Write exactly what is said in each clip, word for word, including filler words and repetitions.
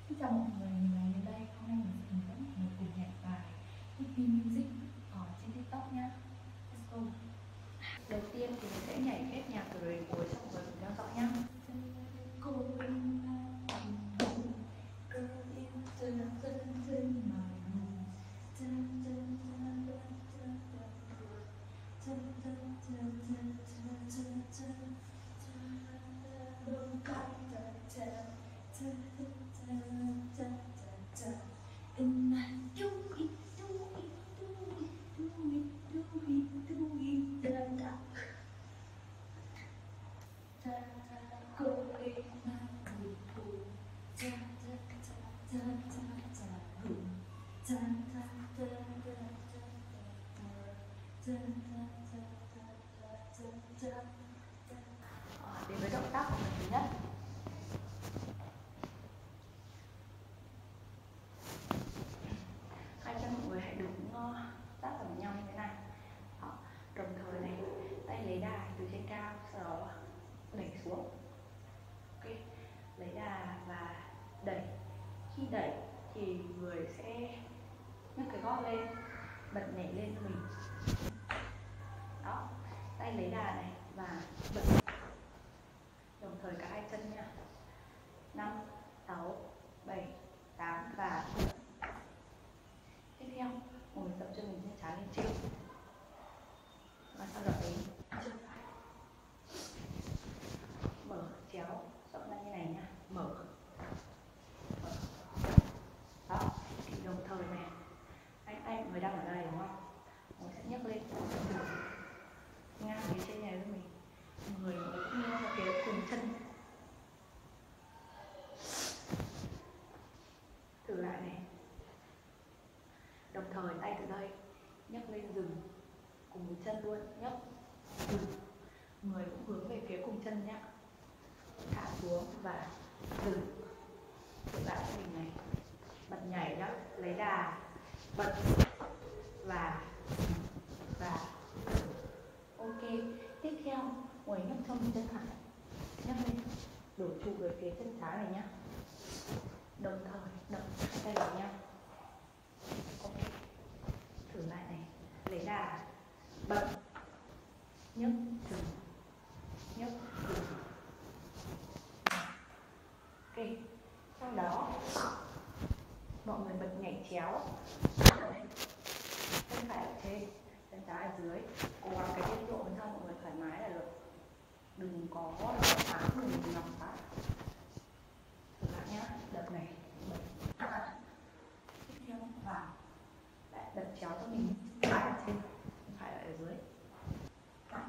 Xin chào mọi người, mình là Như đây. Hôm nay mình sẽ hướng dẫn mọi người cùng nhảy bài Hippie Music ở trên TikTok nhé. Let's go. Đầu tiên thì mình sẽ nhảy hết nhạc từ đầu đến cuối, xong rồi cùng theo dõi nhé. And I do it, do it, do it, do it, do it, do it, da da. Da da, go in my room, da da da da da da room, da da da da da da da da da da da da. Đến với động tác của mình thứ nhất. Hai chân mọi người hãy đứng sát vào nhau như thế này. Đó. Đồng thời này, tay lấy đà từ trên cao, sau đó đẩy xuống. Ok, lấy đà và đẩy. Khi đẩy thì người sẽ nâng cái gót lên, bật nhảy lên cho mình. Đó, tay lấy đà này và bật. Đồng thời cả hai chân nha. Năm, sáu, bảy, tám và tiếp theo mọi người tập cho mình chân trái lên trên và sau đó đến chân phải mở chéo rộng ra như này nhá, mở. mở đó thì đồng thời này anh tay mọi người đang ở đây đúng không, mình sẽ nhấc lên ngang phía trên này với mình, người cũng như là phía cùng chân. Thử lại này. Đồng thời tay từ đây nhấc lên dừng cùng với chân luôn, nhấc dừng, người cũng hướng về phía cùng chân nhé, thả xuống và dừng. Thử lại cho mình này, bật nhảy nhá, lấy đà, bật và và ok. Tiếp theo người nhấc cho mình chân phải, nhấc lên đổ trụ về phía chân trái này nhá, đồng thời đập hai tay vào nhau. Ok, thử lại này, lấy đà, bật, nhấc dừng, nhấc dừng. Ok, sau đó mọi người bật nhảy chéo, chân phải ở trên, chân trái ở dưới, cố gắng cái tốc độ cho mọi người thoải mái là được, đừng có áp mình lòng quá. Thử lại nhá, đập này, bật, tiếp theo vào, lại đập chéo cho mình, phải ở trên, phải ở dưới. Ok,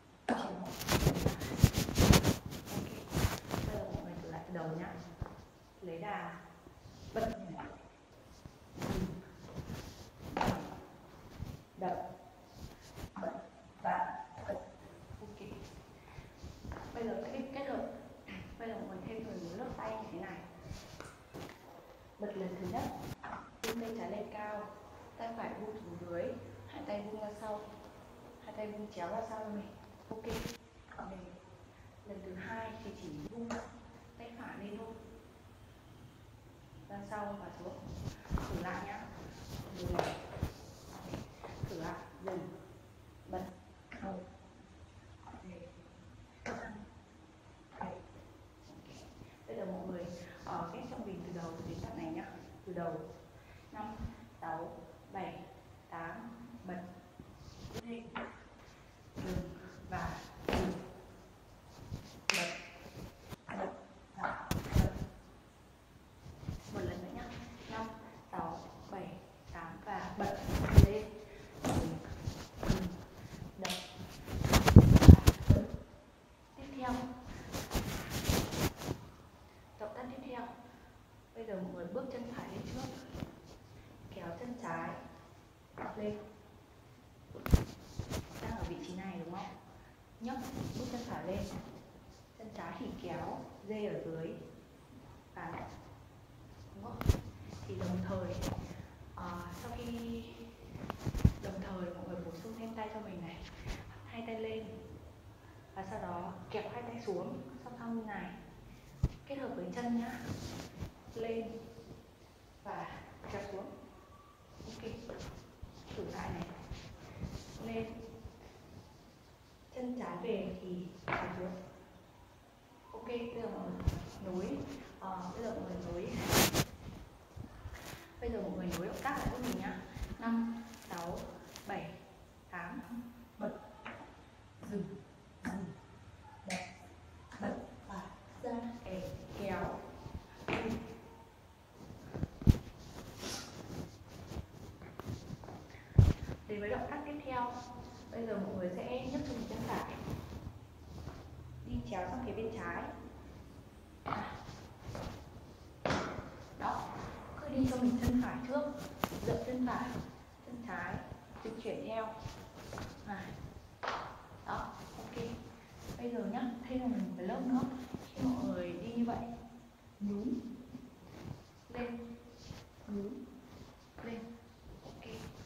bây giờ mọi người thử lại từ đầu nhá, lấy đà, bật nhảy, đập, bật và bật. Ok, bây giờ sẽ kết hợp. Bây giờ mọi người thêm thử một lớp tay như thế này. Bật lần thứ nhất, vung tay trái lên cao, tay phải vung xuống dưới, hai tay vung ra sau, hai tay vung chéo ra sau cho mình. Ok, mình lần thứ hai thì chỉ vung tay phải lên thôi, ra sau và xuống. Thử lại nhá, dừng, thử lại, dừng, bật, một, bây giờ mọi người ở ghép trong mình từ đầu đến tận này nhá, từ đầu năm, sáu, bảy, tám, bật, lên, dừng và dừng, bật, bật và bật. Một lần nữa nhá, năm, sáu, bảy, tám và bật, lên, dừng, dừng, đập và bật. Tiếp theo động tác tiếp theo, bây giờ mọi người bước chân phải lên trước, kéo chân trái lên, đang ở vị trí này đúng không, nhấc bước chân phải lên, chân trái thì kéo dê ở dưới và đúng không, thì đồng thời uh, sau khi đồng thời mọi người bổ sung thêm tay cho mình này, hai tay lên và sau đó kéo hai tay xuống song song như này, kết hợp với chân nhá, lên Bây giờ mọi người nối Bây giờ mọi người nối động tác lại với mình nhá. Năm, sáu, bảy, tám. Bật, dừng, dừng, bật, bật và ra, Ê, kéo. Đến với động tác tiếp theo, bây giờ mọi người sẽ nhấc chân chân phải đi chéo sang phía bên trái. Đó, cứ đi cho mình chân phải trước, dựa chân phải, chân trái, dịch chuyển eo. Này. Đó, ok. Bây giờ nhá, thêm là mình một cái lớp nữa. Khi mọi người đi như vậy, nhún lên, nhún lên, ok.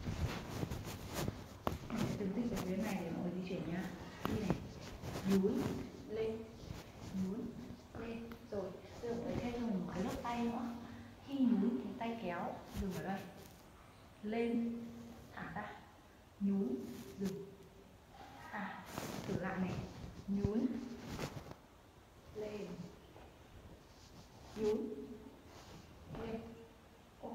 Mình sẽ từng tích cái tuyến này để mọi người di chuyển nha. Đi này, nhún lên, nhún lên. Rồi, bây giờ mọi người thêm cho mình một cái lớp tay nữa. Khi nhún thì tay kéo, dừng ở đây, lên, thả ra, nhún, dừng. À, thử lại này, nhún lên, nhún lên, ok.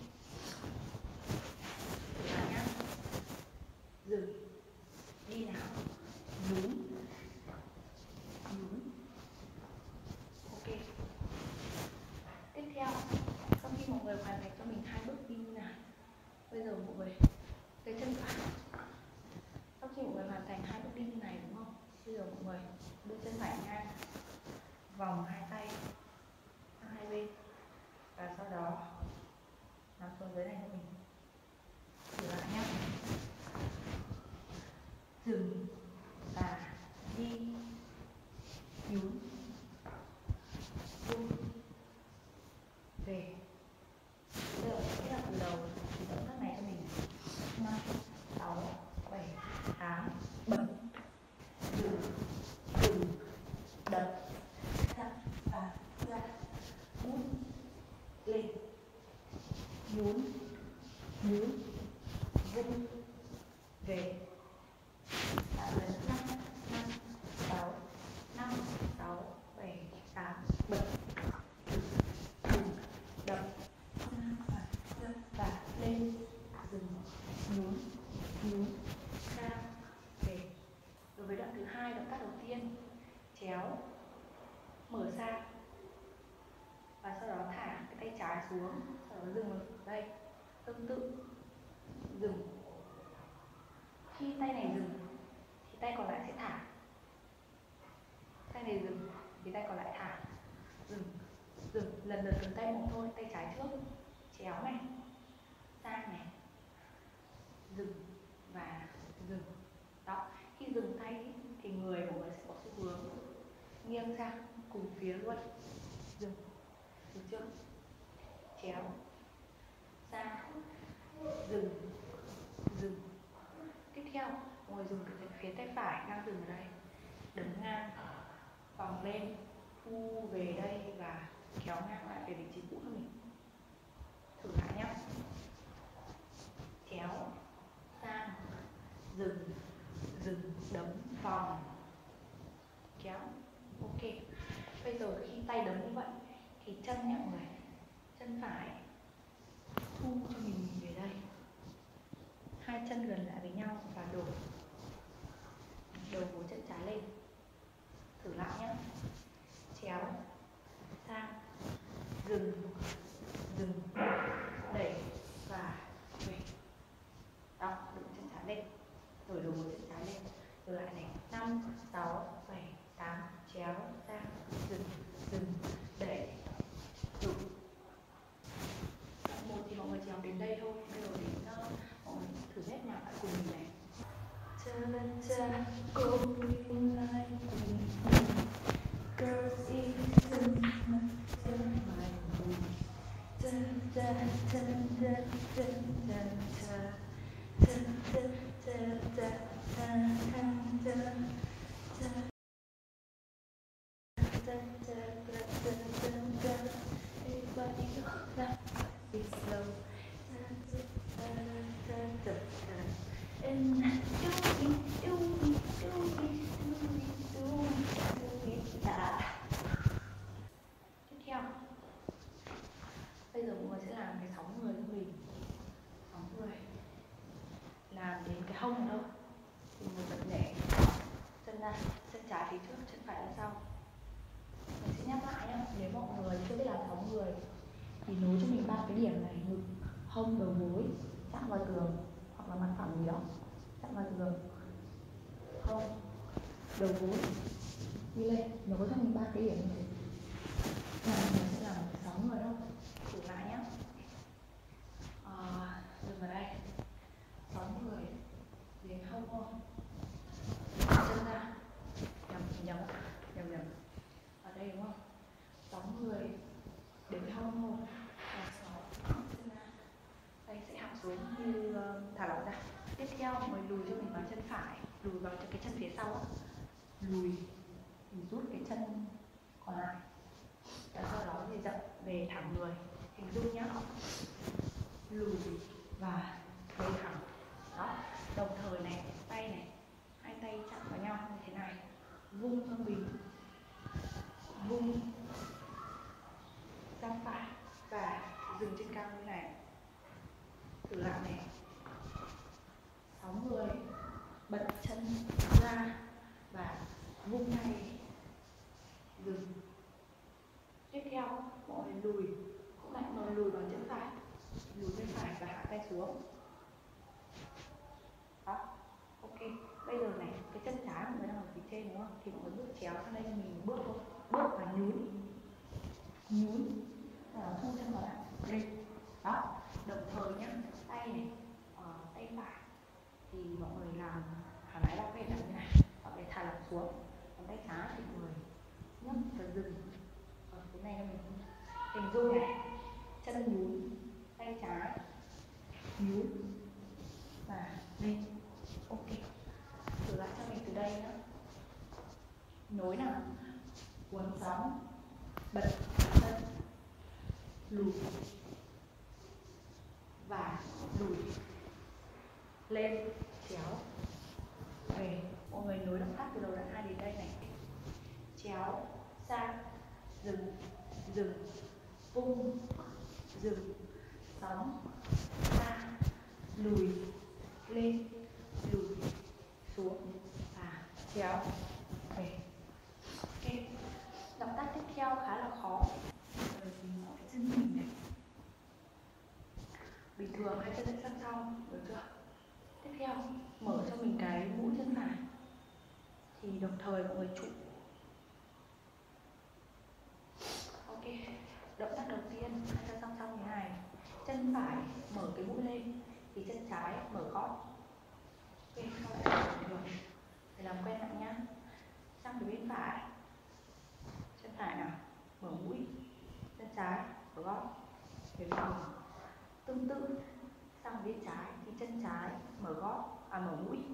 Thử lại nhá, dừng, đi nào, nhún, nhún, ok. Tiếp theo, sau khi mọi người hoàn thành cho mình hai bước đi như này, bây giờ mọi người cái chân phải. Sau khi mọi người hoàn thành hai bước đi như này đúng không? Bây giờ mọi người đưa chân phải ngang, vòng hai tay sang hai bên và sau đó nằm xuống dưới này cho mình. Thử lại nhé. Dừng và đi, nhún, vung, về. Bây giờ sẽ là từ đầu thì động tác này cho mình. Năm, sáu, bảy, tám, bật, dừng, dừng, đập, ra và ra, út, lên, nhún, nhún, vung, về. Lại lần năm, năm, sáu, năm, sáu, bảy, tám, bật, dừng, dừng, đập, ra và ra, và lên, dừng, nhún, nhún, ra, về. Đối với đoạn thứ hai, động tác đầu tiên, chéo, mở sang và sau đó thả cái tay trái xuống, sau đó dừng ở đây, tương tự, dừng. Khi tay này dừng thì tay còn lại sẽ thả, tay này dừng thì tay còn lại thả, dừng, dừng, lần lượt từng tay một thôi. Tay trái trước, chéo này, sang này, dừng và dừng. Đó, khi dừng tay thì người của người sẽ có xu hướng nghiêng sang cùng phía luôn. Dừng, được chưa? Chéo, sang, dừng, dừng. Tiếp theo, mọi người dùng từ phía tay phải đang dừng ở đây, đấm ngang, vòng lên, thu về đây và kéo ngang lại về vị trí cũ cho mình. Thử lại nhé. Chéo, sang, dừng, dừng, đấm, vòng, kéo, ok. Bây giờ khi tay đấm như vậy thì chân nhé mọi người, chân phải thu cho mình về đây, hai chân gần lại với nhau và đổ đầu gối chân trái lên. Thử lại nhé. Chéo, sang, dừng, dừng, đẩy và về. Đó, đầu chân trái lên, đổi đầu gối chân trái lên. Thử lại này, năm, sáu, bảy, tám, chéo, sang, dừng, dừng, đẩy, đủ. Đoạn một thì mọi người chỉ học đến đây thôi. Bây giờ đến uh, mọi người thử nét nhạc lại cùng mình này. Cha cha cô lại cùng girls isn't my mood. Da da da da da da da da da da da da da. Everybody clap it slow. And do it, do it, do it, do it, do it, do it. Tiếp theo, làm cái sóng người của mình. Sóng người làm đến cái hông thôi thì mình bật nhẹ chân ra, chân trái phía trước, chân phải ra sau. Mình sẽ nhắc lại nhé, nếu mọi người chưa biết làm sóng người thì nối cho mình ba cái điểm này: ngực, hông, đầu gối, chạm vào tường hoặc là mặt phẳng gì đó, chạm vào tường, hông, đầu gối, đi lên, nối cho mình ba cái điểm này. Và mình sẽ làm một cái sóng người thôi. Thử lại nhé. À, dừng vào đây, sóng người đến hông thôi, chân ra, nhầm nhầm nhầm nhầm ở đây đúng không? Sóng người đến hông thôi, và sóng chân ra, tay sẽ hạ xuống như uh, thả lỏng ra. Tiếp theo mới lùi cho mình vào chân phải, lùi vào cho cái chân phía sau, lùi, lùi rút cái chân còn lại, và sau đó thì dậm về thẳng người. Hình dung nhé, lùi và về thẳng. Đó, đồng thời này, tay này, hai tay chạm vào nhau như thế này, vung sang bình, vung sang phải và dừng trên cao như này. Thử lại này, sóng người, bật chân ra và vung tay, dừng. Tiếp theo mọi người lùi, cũng lại mọi người lùi vào chân phải, lùi bên phải và hạ tay xuống. Đó, ok. Bây giờ này, cái chân trái mọi người đang ở phía trên đúng không? Thì mọi người bước chéo sang đây, mình bước thôi, bước và nhún, nhún, và thu chân vào lại lên. Đó, đồng thời nhá, tay này, uh, tay phải thì mọi người làm thoải mái đau về làm như này, hoặc để thả lỏng xuống. Còn tay trái thì mọi người nhấc và dừng. Ở cái này mình hình dung này, chân nhún, tay trái nhún và lên. Ok, thử lại cho mình từ đây nữa. Nối nào, cuốn sóng, bật chân, lùi và lùi, lên, chéo, về. Mọi người nối động tác từ đầu đoạn hai đến đây này: chéo, sang, dừng, dừng, vung, dừng, sóng, ra, lùi, lên, lùi, xuống và chéo, về. Ok, động tác tiếp theo khá là khó. Rồi mình mở cái chân mình này, bình thường hai chân sẽ sang sau, được chưa? Tiếp theo mở cho mình cái mũi chân phải, thì đồng thời mọi người trụ. Ok, động tác đầu tiên hai chân song song như này, chân phải mở cái mũi lên thì chân trái mở gót. Ok, các bạn bình thường để làm quen lại nhá. Sang phía bên phải, chân phải nào mở mũi, chân trái mở gót, về bên mình. Tương tự sang bên trái thì chân trái mở gót, à mở mũi.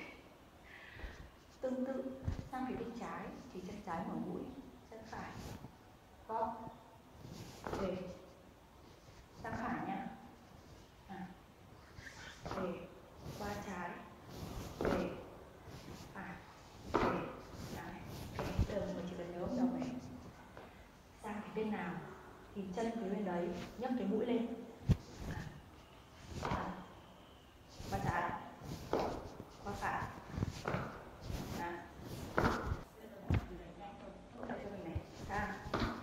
Tương tự sang phía bên trái thì chân trái mở mũi, chân phải gót, về. Sang phải nha, à, về, qua trái, về, phải, về. Đấy, okay. Giờ mình chỉ cần nhớ đầu này. Sang cái bên nào thì chân phía bên đấy nhấc cái mũi lên, à, qua trái, qua phải. À, hỗ trợ cho mình này, sang.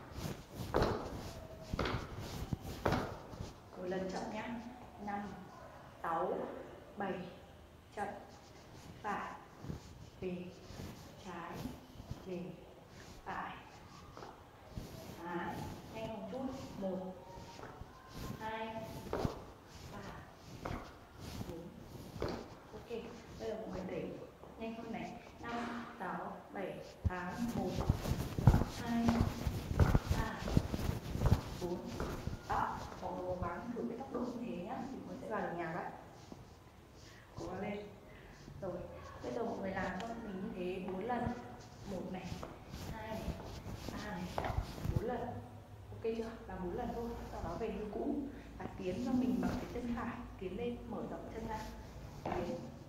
Rồi lần chậm nhá, năm, sáu, bảy, chậm, phải, về, trái, về, phải. Đấy, nhanh một chút, một, hai, ba, bốn. Ok, bây giờ mọi người đẩy nhanh hơn này, năm, sáu, bảy, tám, một, hai, ba, bốn. Đó, mọi người cố gắng thử cái tốc độ như thế nhá, thì mình sẽ vào được nhạc đấy. Cố gắng lên. Rồi, bây giờ mọi người làm cho mình như thế bốn lần. Một này, hai này, ba này, bốn lần. Ok chưa? Làm bốn lần thôi, sau đó về như cũ và tiến cho mình bằng cái chân phải, tiến lên, mở rộng chân ra, tiến,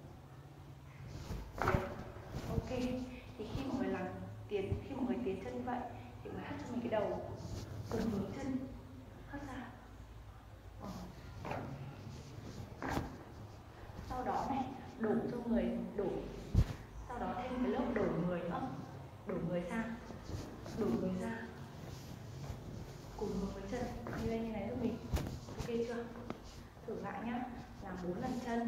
tiến. Ok, thì khi mọi người làm tiến, khi mọi người tiến chân như vậy thì mọi người hất cho mình cái đầu cùng hướng chân hất ra. Ờ, chân đi lên như này giúp mình. Ok chưa? Thử lại nhá. Làm bốn lần chân.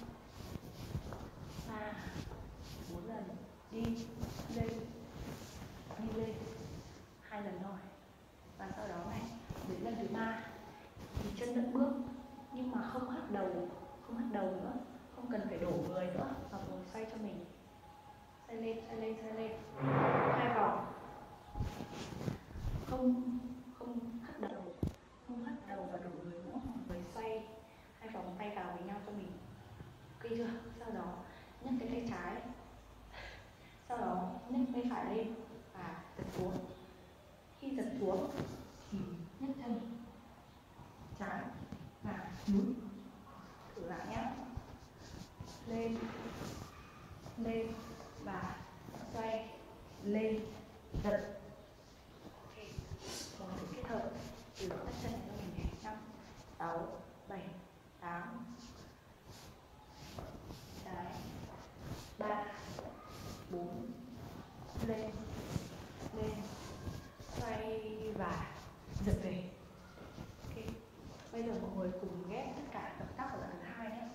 ba bốn lần đi lên đi lên hai lần thôi. Và sau đó này đến lần thứ ba thì chân vẫn bước nhưng mà không hất đầu, không hất đầu nữa, không cần phải đổ người nữa, mà ngồi xoay cho mình, xoay lên xoay lên xoay lên hai vòng, không không hất đầu, không hất đầu và đổ người nữa, người xoay hai vòng tay vào với nhau cho mình. Ok chưa? Sau đó nhấc cái tay trái, sau đó nhấc tay phải lên và giật xuống. Khi giật xuống thì nhấc chân trái và nhún. Thử lại nhé. Lên lên và xoay lên giật. Ok, một sự kết hợp từ động tác chân cho mình này. Năm sáu bảy tám trái ba bốn lên lên xoay và giật về. Ok, bây giờ mọi người cùng ghép tất cả động tác của lần thứ hai nhé.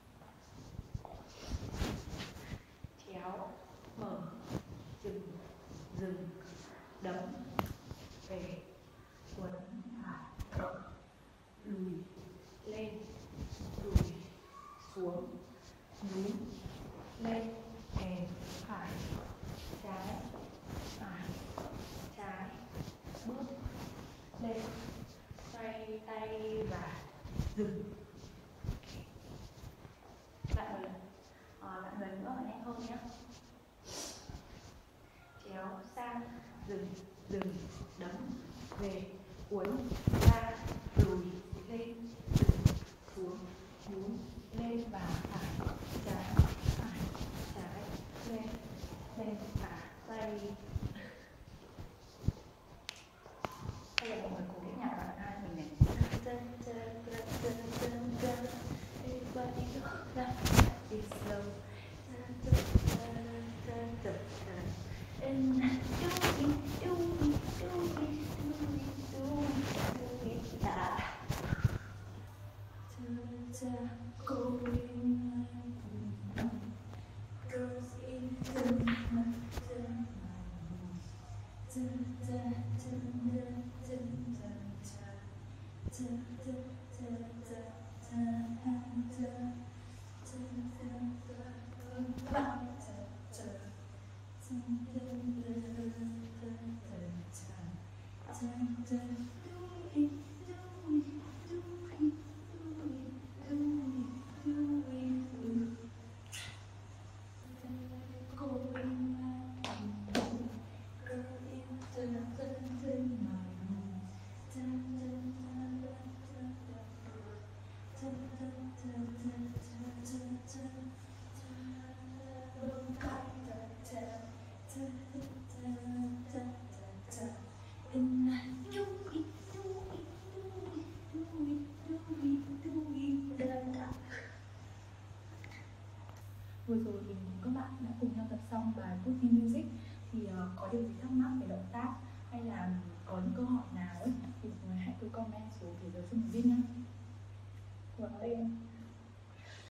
Chéo mở dừng dừng đấm về quấn và cộng, lùi lên lùi xuống, nhún lên hèn phải trái phải trái, bước lên xoay tay và dừng. Lại một lần, à, lại một lần nữa nhanh hơn nhé. Chéo sang dừng dừng đấm về cuốn ra lùi lên dừng xuống nhún lên và phải trái phải trái lên lên và xoay. Bây giờ mọi người cùng tiếp nhạc đoạn hai mình này. Everybody go down, it's slow. And do it, do it, do it, do it, do it, do it, yeah. Girls in the Vừa rồi mình cùng các bạn đã cùng nhau tập xong bài Putty Music. Thì uh, có điều gì thắc mắc về động tác hay là có những câu hỏi nào ấy thì mọi người hãy cứ comment xuống phía dưới phần mình biết nhé. Và đây